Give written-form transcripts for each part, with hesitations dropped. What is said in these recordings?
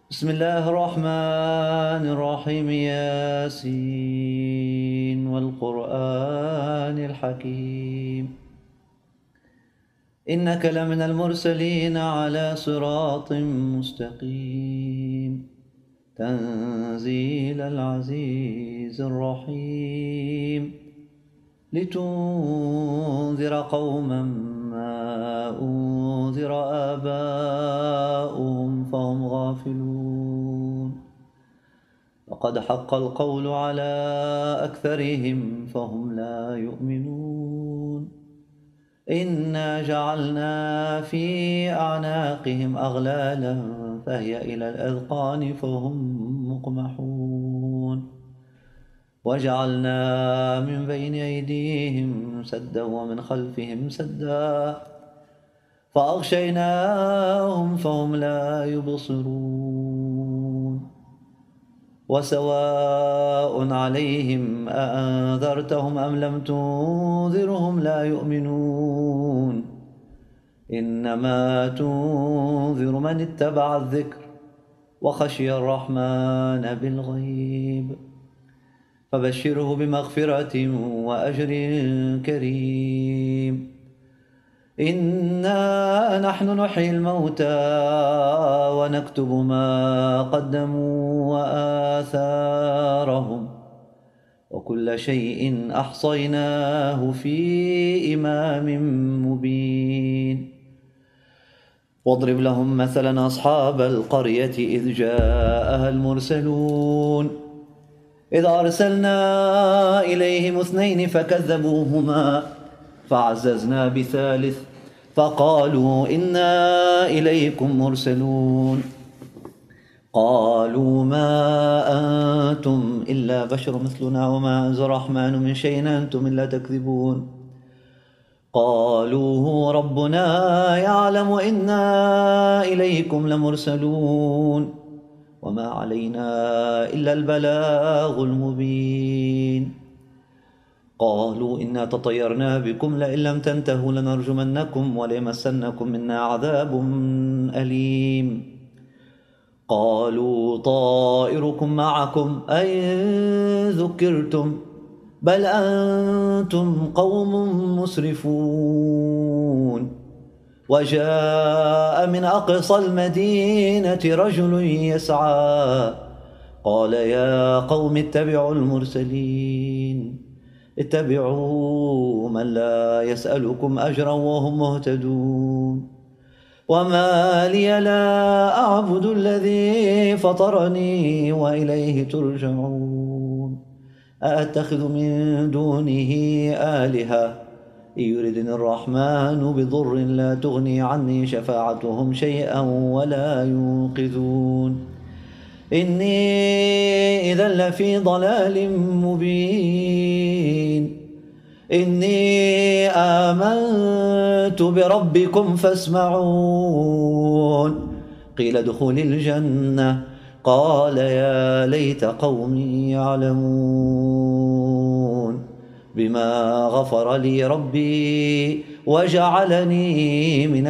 بسم الله الرحمن الرحيم ياسين والقرآن الحكيم إنك لمن المرسلين على صراط مستقيم تنزيل العزيز الرحيم لتنذر قوما ما أنذر آباؤهم فهم غافلون وقد حق القول على أكثرهم فهم لا يؤمنون إنا جعلنا في أعناقهم أغلالا فهي إلى الأذقان فهم مقمحون وجعلنا من بين أيديهم سدا ومن خلفهم سدا فأغشيناهم فهم لا يبصرون وسواء عليهم أأنذرتهم أم لم تنذرهم لا يؤمنون إنما تنذر من اتبع الذكر وخشي الرحمن بالغيب فبشره بمغفرة وأجر كريم إنا نحن نحيي الموتى ونكتب ما قدموا وآثارهم وكل شيء أحصيناه في إمام مبين واضرب لهم مثلا أصحاب القرية إذ جاءها المرسلون إذ أرسلنا إليهم اثنين فكذبوهما فعززنا بثالث فقالوا إنا إليكم مرسلون قالوا ما أنتم إلا بشر مثلنا وما أنزل الرحمن من شيء أنتم إلا تكذبون قالوا هو ربنا يعلم إنا إليكم لمرسلون وما علينا إلا البلاغ المبين قالوا إنا تطيرنا بكم لئن لم تنتهوا لنرجمنكم وليمسنكم منا عذاب أليم قالوا طائركم معكم أئن ذكرتم بل أنتم قوم مسرفون وجاء من أقصى المدينة رجل يسعى قال يا قوم اتبعوا المرسلين اتبعوا من لا يسألكم أجرا وهم مهتدون وما لي لا أعبد الذي فطرني وإليه ترجعون أأتخذ من دونه آلهة إن يردني الرحمن بضر لا تغني عني شفاعتهم شيئا ولا ينقذون إني إذا لفي ضلال مبين إني آمنت بربكم فاسمعون قيل ادخل الجنة قال يا ليت قومي يعلمون بما غفر لي ربي وجعلني من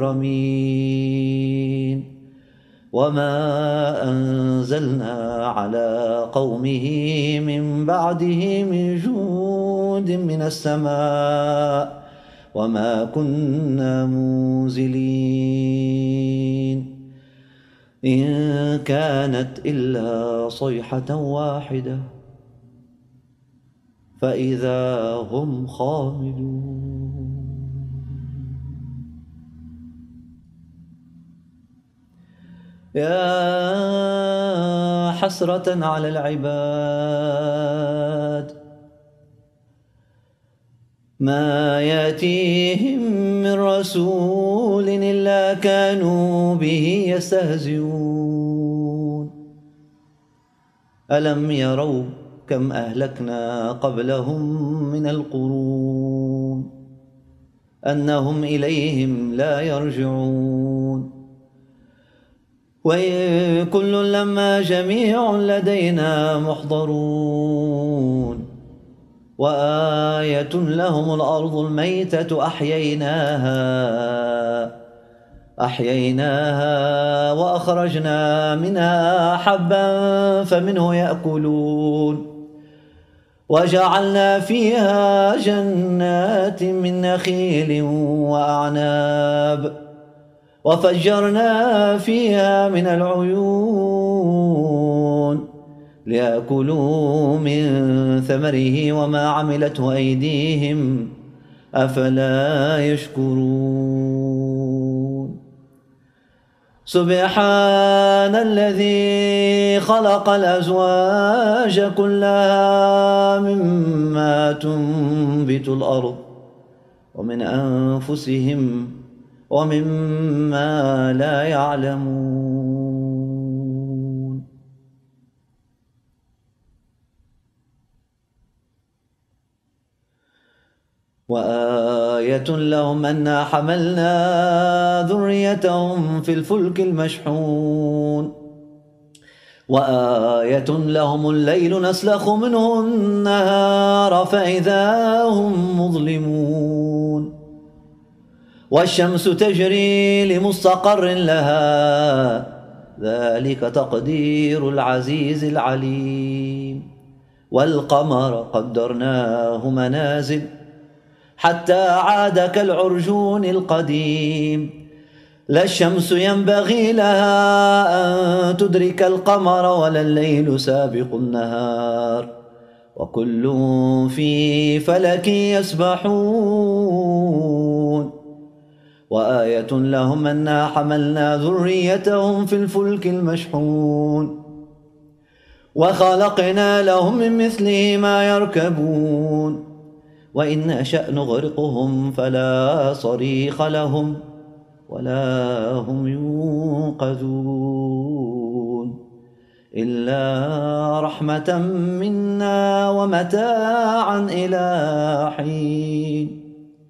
المكرمين وما أنزلنا على قومه من بعده من جود من السماء وما كنا منزلين إن كانت إلا صيحة واحدة فإذا هم خامدون يا حسرة على العباد ما يأتيهم من رسول إلا كانوا به يستهزئون ألم يروا كم أهلكنا قبلهم من القرون أنهم إليهم لا يرجعون وإن كل لما جميع لدينا محضرون وآية لهم الأرض الميتة أحييناها أحييناها وأخرجنا منها حبا فمنه يأكلون وجعلنا فيها جنات من نخيل وأعناب وفجرنا فيها من العيون ليأكلوا من ثمره وما عملته أيديهم أفلا يشكرون سبحان الذي خلق الأزواج كلها مما تنبت الأرض ومن أنفسهم ومما لا يعلمون وآية لهم أنا حملنا ذريتهم في الفلك المشحون وآية لهم الليل نسلخ منه النهار فإذا هم مظلمون والشمس تجري لمستقر لها ذلك تقدير العزيز العليم والقمر قدرناه منازل حتى عاد كالعرجون القديم لا الشمس ينبغي لها أن تدرك القمر ولا الليل سابق النهار وكل في فلك يسبحون وآية لهم أنا حملنا ذريتهم في الفلك المشحون وخلقنا لهم من مثله ما يركبون وإن نشأ نغرقهم فلا صريخ لهم ولا هم ينقذون إلا رحمة منا ومتاعا إلى حين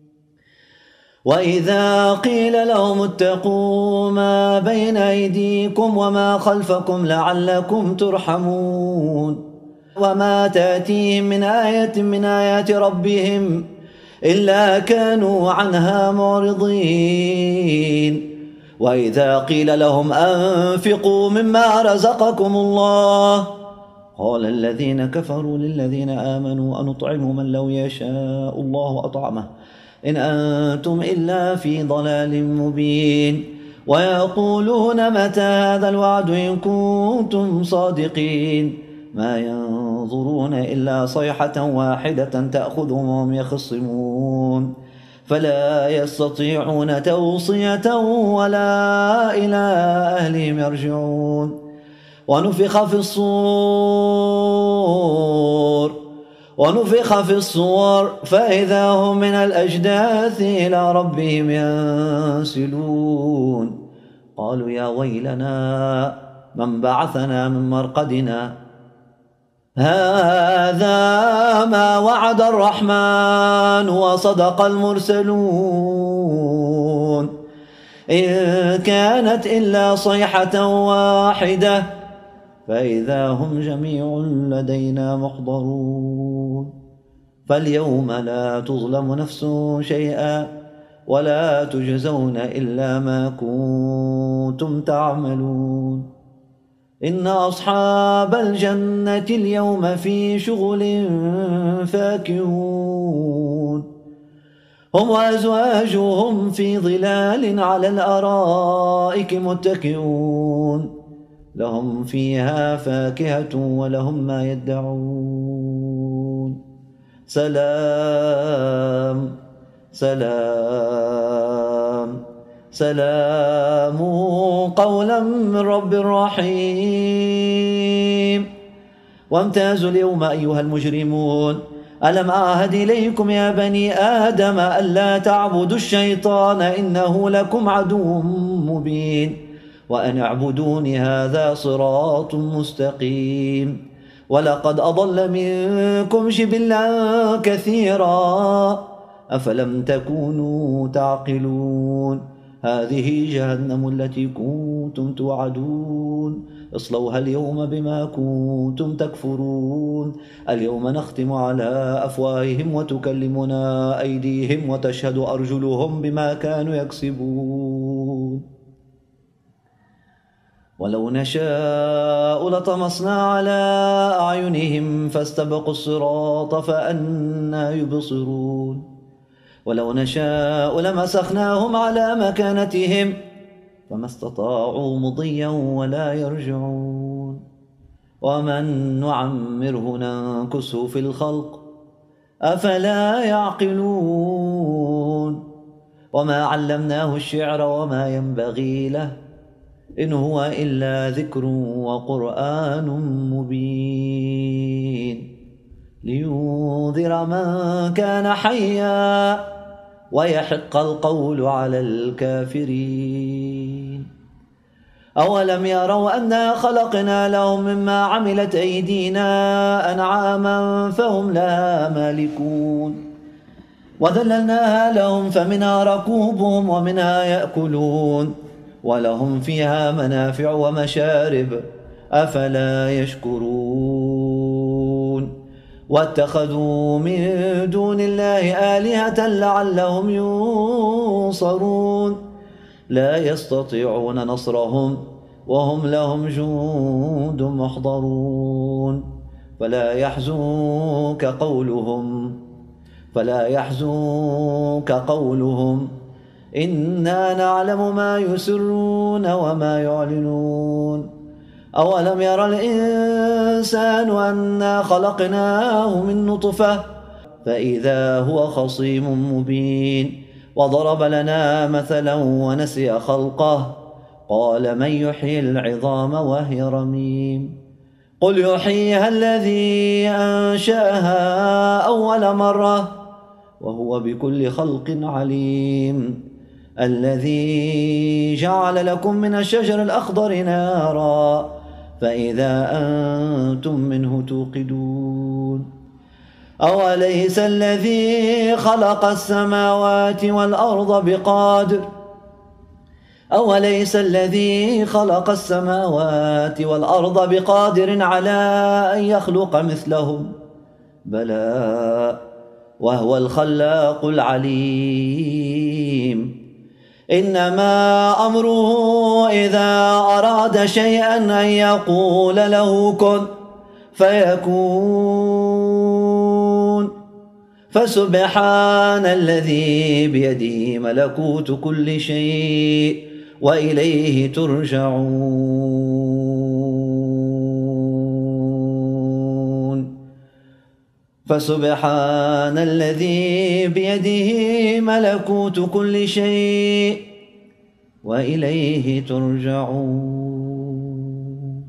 وإذا قيل لهم اتقوا ما بين أيديكم وما خلفكم لعلكم ترحمون وما تأتيهم من آية من آيات ربهم إلا كانوا عنها معرضين وإذا قيل لهم أنفقوا مما رزقكم الله قال الذين كفروا للذين آمنوا أنطعم من لو يشاء الله أطعمه إن أنتم إلا في ضلال مبين ويقولون متى هذا الوعد إن كنتم صادقين ما ينظرون إلا صيحة واحدة تأخذهم وهم يخصمون فلا يستطيعون توصية ولا إلى أهلهم يرجعون ونفخ في الصور فإذا هم من الأجداث إلى ربهم ينسلون قالوا يا ويلنا من بعثنا من مرقدنا هذا ما وعد الرحمن وصدق المرسلون إن كانت إلا صيحة واحدة فإذا هم جميع لدينا محضرون فاليوم لا تظلم نفس شيئا ولا تجزون إلا ما كنتم تعملون إن أصحاب الجنة اليوم في شغل فاكهون هم وأزواجهم في ظلال على الأرائك متكئون لهم فيها فاكهة ولهم ما يدعون سلام سلام سلام قولا من رب رحيم وامتازوا اليوم أيها المجرمون ألم أعهد إليكم يا بني آدم ألا تعبدوا الشيطان إنه لكم عدو مبين وأن اعبدوني هذا صراط مستقيم ولقد أضل منكم جبلا كثيرا أفلم تكونوا تعقلون هذه جهنم التي كنتم توعدون اصلوها اليوم بما كنتم تكفرون اليوم نختم على أفواههم وتكلمنا أيديهم وتشهد أرجلهم بما كانوا يكسبون ولو نشاء لطمسنا على أعينهم فاستبقوا الصراط فأنى يبصرون ولو نشاء لمسخناهم على مكانتهم فما استطاعوا مضيا ولا يرجعون ومن نعمره ننكسه في الخلق أفلا يعقلون وما علمناه الشعر وما ينبغي له إن هو إلا ذكر وقرآن مبين لينذر من كان حيا ويحق القول على الكافرين أولم يروا أنا خلقنا لهم مما عملت أيدينا أنعاما فهم لها مالكون وذللناها لهم فمنها ركوبهم ومنها يأكلون ولهم فيها منافع ومشارب أفلا يشكرون واتخذوا من دون الله آلهة لعلهم ينصرون لا يستطيعون نصرهم وهم لهم جند محضرون فلا يحزنك قولهم إنا نعلم ما يسرون وما يعلنون أولم ير الإنسان أنا خلقناه من نطفة فإذا هو خصيم مبين وضرب لنا مثلا ونسي خلقه قال من يحيي العظام وهي رميم قل يحييها الذي أنشأها أول مرة وهو بكل خلق عليم الذي جعل لكم من الشجر الأخضر نارا فإذا أنتم منه توقدون أوليس الذي خلق السماوات والأرض بقادر على أن يخلق مثلهم بلى وهو الخلاق العليم إنما أمره إذا أراد شيئا أن يقول له كن فيكون فسبحان الذي بيده ملكوت كل شيء وإليه ترجعون فسبحان الذي بيده ملكوت كل شيء وإليه ترجعون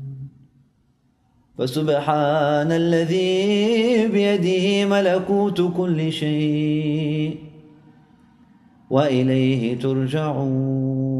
فسبحان الذي بيده ملكوت كل شيء وإليه ترجعون